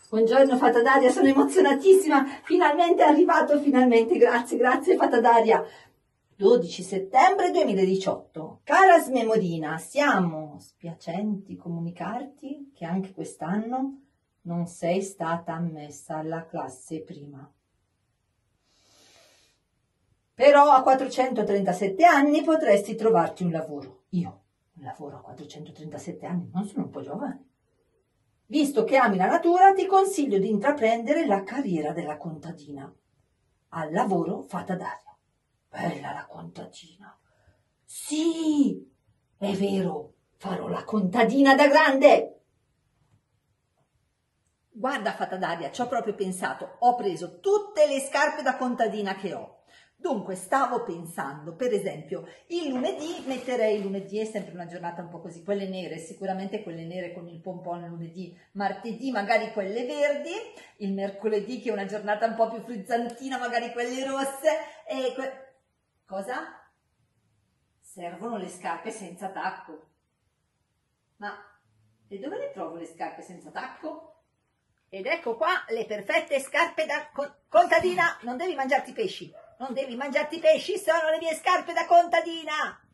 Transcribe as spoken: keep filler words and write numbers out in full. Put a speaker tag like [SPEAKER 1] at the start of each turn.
[SPEAKER 1] Buongiorno Fata Daria, sono emozionatissima, finalmente è arrivato, finalmente, grazie, grazie Fata Daria. dodici settembre duemiladiciotto. Cara Smemorina, siamo spiacenti comunicarti che anche quest'anno non sei stata ammessa alla classe prima. Però a quattrocentotrentasette anni potresti trovarti un lavoro. Io, un lavoro a quattrocentotrentasette anni, non sono un po' giovane? Visto che ami la natura, ti consiglio di intraprendere la carriera della contadina. Al lavoro Fata Daria. Bella la contadina. Sì, è vero, farò la contadina da grande. Guarda Fata Daria, ci ho proprio pensato, ho preso tutte le scarpe da contadina che ho. Dunque stavo pensando, per esempio, il lunedì metterei, il lunedì è sempre una giornata un po' così, quelle nere, sicuramente quelle nere con il pompon lunedì, martedì magari quelle verdi, il mercoledì che è una giornata un po' più frizzantina, magari quelle rosse, e que... cosa? Servono le scarpe senza tacco. Ma e dove le trovo le scarpe senza tacco? Ed ecco qua le perfette scarpe da contadina, non devi mangiarti pesci. Non devi mangiarti pesci, sono le mie scarpe da contadina!